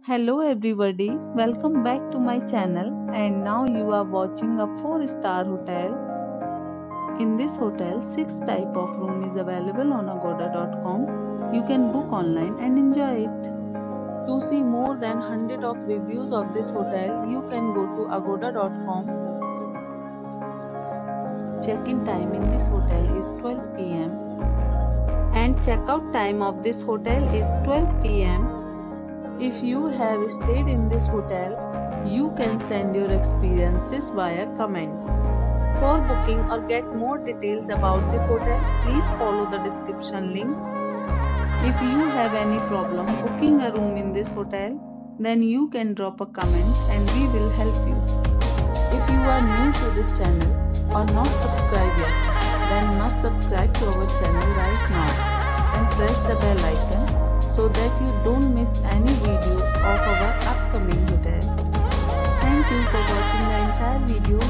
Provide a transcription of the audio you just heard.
Hello everybody, welcome back to my channel and now you are watching a 4-star hotel. In this hotel, 6 type of room is available on agoda.com. You can book online and enjoy it. To see more than 100 of reviews of this hotel, you can go to agoda.com. Check-in time in this hotel is 12 p.m. and check-out time of this hotel is 12 p.m. If you have stayed in this hotel, you can send your experiences via comments. For booking or get more details about this hotel, please follow the description link. If you have any problem booking a room in this hotel, then you can drop a comment and we will help you. If you are new to this channel or not subscribed yet, then must subscribe to our channel right now and press the bell icon so that you don't miss any video of our upcoming hotel. Thank you for watching the entire video.